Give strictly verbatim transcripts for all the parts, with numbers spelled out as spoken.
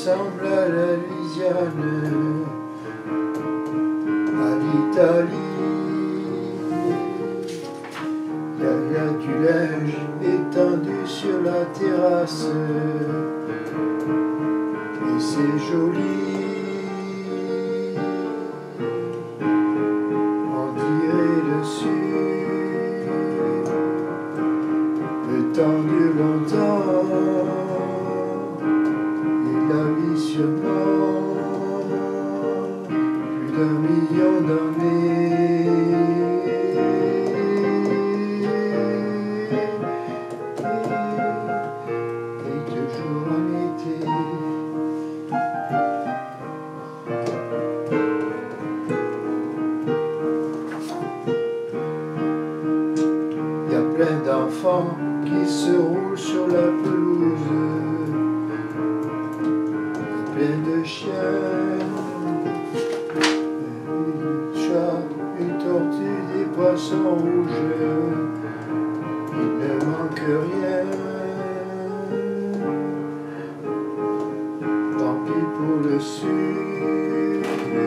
ressemble à la Louisiane, à l'Italie. Il y, y a du linge étendu sur la terrasse, et c'est joli. On dirait dessus, le temps dure longtemps, et la vie sûrement plus d'un million d'années. Et toujours en été. Il y a plein d'enfants qui se roulent sur la pelouse, plein de chiens, une chat, une tortue, des poissons rouges, il ne manque rien. Tant pis pour le sud,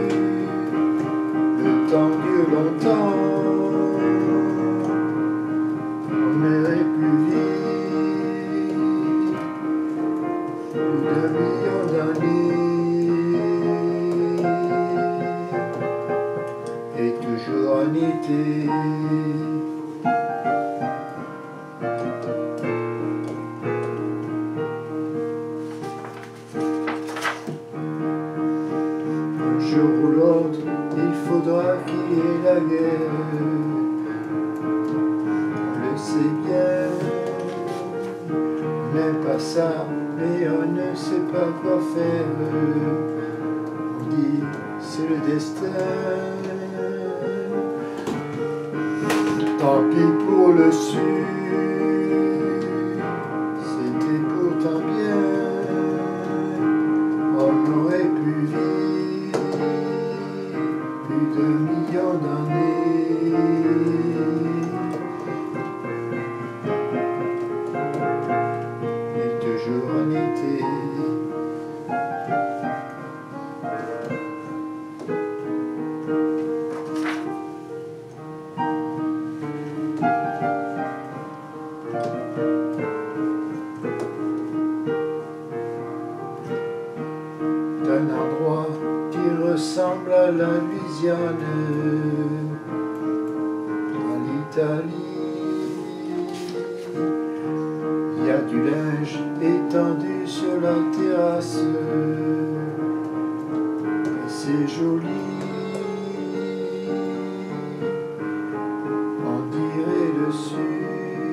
le temps dure longtemps, on irait plus vite, plus d'un million d'années, et toujours en été. Un jour ou l'autre, il faudra qu'il y ait la guerre, on le sait bien, on n'aime pas ça, mais on ne sait pas quoi faire, on dit c'est le destin, tant pis pour le sud, c'était pourtant bien, on aurait pu vivre plus d'un million d'années, et toujours en été. D'un endroit qui ressemble à la Louisiane, à l'Italie. Il y a du linge étendu sur la terrasse, et c'est joli. On dirait dessus,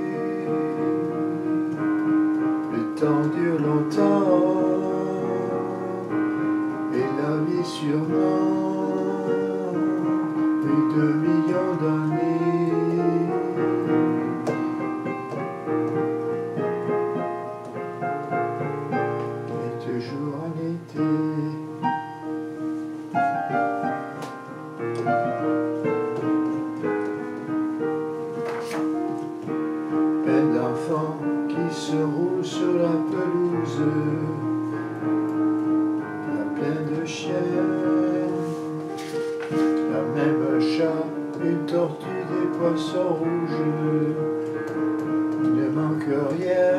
le temps dure longtemps, et la vie sûrement plus de millions d'années, et toujours en été. Plein d'enfants qui se roulent sur la pelouse, plein de chiens, la même chat, une tortue, des poissons rouges, il ne manque rien.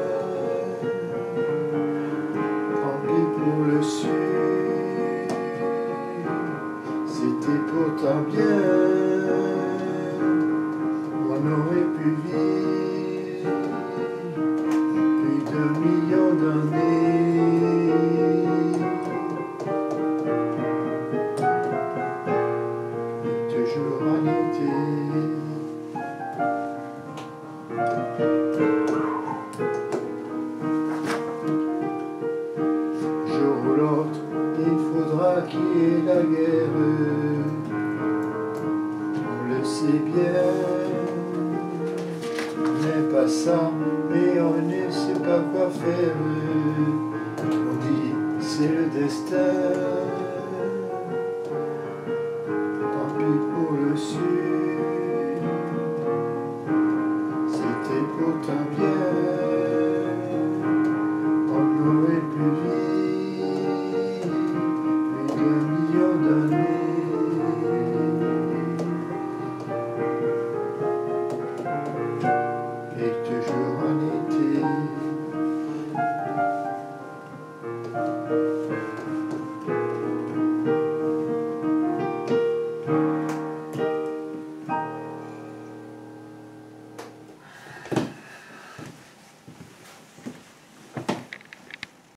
Tant pis pour le sud, c'était pourtant bien, on aurait pu vivre plus d'un million d'années. Toujours en été. Jour ou l'autre, il faudra qu'il y ait la guerre, on le sait bien, on n'aime pas ça, mais on ne sait pas quoi faire, on dit c'est le destin. Pour le sud, c'était pourtant bien.